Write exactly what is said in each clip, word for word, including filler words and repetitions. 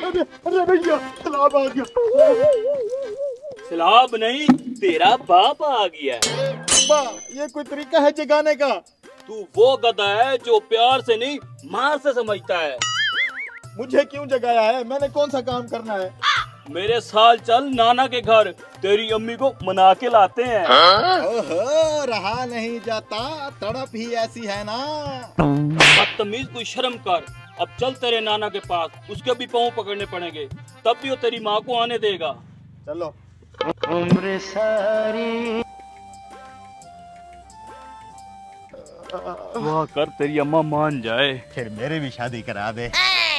अरे अरे भैया सैलाब आ गया। सैलाब नहीं, तेरा बाप आ गया। अब्बा ये कोई तरीका है जगाने का? तू वो गधा है जो प्यार से नहीं मार से समझता है। मुझे क्यों जगाया है? मैंने कौन सा काम करना है? मेरे साल चल नाना के घर, तेरी अम्मी को मना के लाते हैं। ओहो, रहा नहीं जाता, तड़प ही ऐसी है ना। बदतमीज, कोई शर्म कर। अब चल तेरे नाना के पास, उसके भी पाँव पकड़ने पड़ेंगे, तब भी वो तेरी माँ को आने देगा। चलो। उम्र सारी वाह कर, तेरी अम्मा मान जाए। फिर मेरी भी शादी करा दे।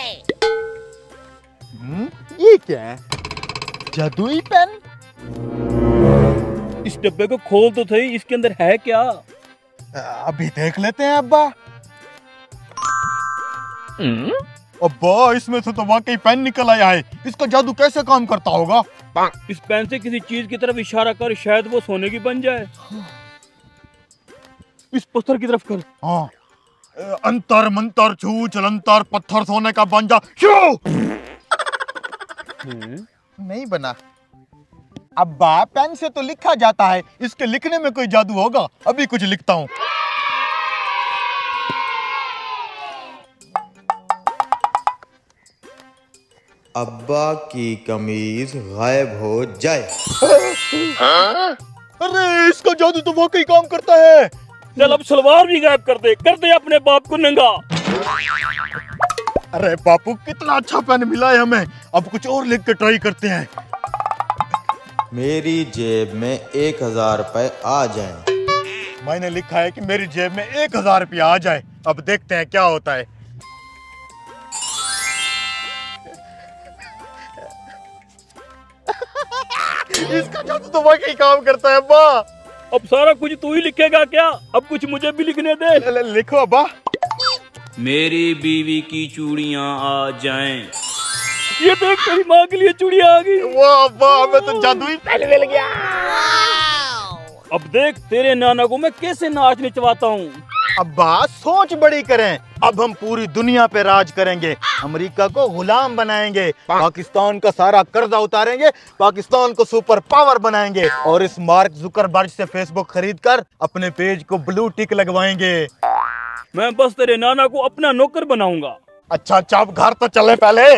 हम्म, ये क्या है? जादुई पेन? इस डब्बे को खोल तो सही, इसके अंदर है क्या? अभी देख लेते हैं अब्बा। अब्बा इसमें से तो वाकई पेन निकल आया है। इसका जादू कैसे काम करता होगा? इस पेन से किसी चीज की तरफ इशारा कर, शायद वो सोने की बन जाए। इस पत्थर की तरफ कर। हाँ, अंतर मंतर छू चलंतर पत्थर सोने का बन जा। नहीं बना। अब्बा पेन से तो लिखा जाता है, इसके लिखने में कोई जादू होगा? अभी कुछ लिखता हूँ। अब्बा की कमीज गायब हो जाए। हाँ? अरे इसका जादू तो वाकई काम करता है। चल अब सलवार भी गायब कर दे, कर दे अपने बाप को नंगा। अरे बापू कितना अच्छा पेन मिला है हमें। अब कुछ और लिख के ट्राई करते हैं। मेरी जेब में एक हजार रुपए आ जाएं। मैंने लिखा है कि मेरी जेब में एक हजार रुपया आ जाए। अब देखते हैं क्या होता है। इसका जादू तो वाकई काम करता है अब्बा। अब सारा कुछ तू ही लिखेगा क्या? अब कुछ मुझे भी लिखने दे। लिखो अब्बा। मेरी बीवी की चूड़ियां आ जाएं। ये देख, तेरी माँ के लिए चूड़ियां आ गई। वाह अब्बा, हमें तो जादुई पेन मिल गया। अब देख तेरे नाना को मैं कैसे नाच नचवाता हूँ। अब्बा सोच बड़ी करें। अब हम पूरी दुनिया पे राज करेंगे। अमेरिका को गुलाम बनाएंगे, पाकिस्तान का सारा कर्जा उतारेंगे, पाकिस्तान को सुपर पावर बनाएंगे और इस मार्क जुकरबर्ग से फेसबुक खरीद कर अपने पेज को ब्लू टिक लगवाएंगे। मैं बस तेरे नाना को अपना नौकर बनाऊंगा। अच्छा अच्छा, अब घर तो चले पहले।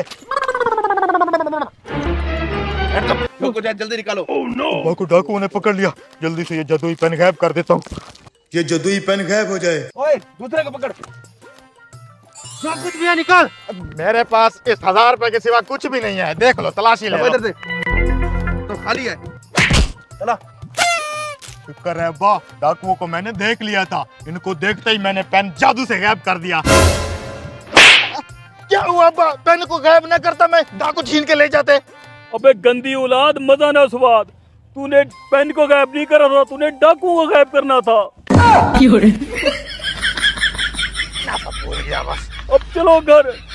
जल्दी निकालो। oh, no. अब्बा को डाकुओं ने पकड़ लिया। जल्दी से ये जादुई पेन गायब कर देता हूँ। ये जादुई पेन गायब हो जाए। ओए दूसरे को पकड़, सब कुछ भी निकाल। मेरे पास इस हजार रुपए के सिवा कुछ भी नहीं है। देख लो, तलाशी ले लो। इधर से तो खाली है। चला। शुक्र है अब्बा, डाकुओं को मैंने देख लिया था। इनको देखते ही मैंने पेन जादू से गायब कर दिया। क्या हुआ अब्बा? पेन को गायब न करता मैं, डाकू छीन के ले जाते। अबे गंदी औलाद, मजा ना स्वाद। तूने पेन को गायब नहीं करा था, तूने डाकू को गायब करना था। भूल गया बस। अब चलो घर।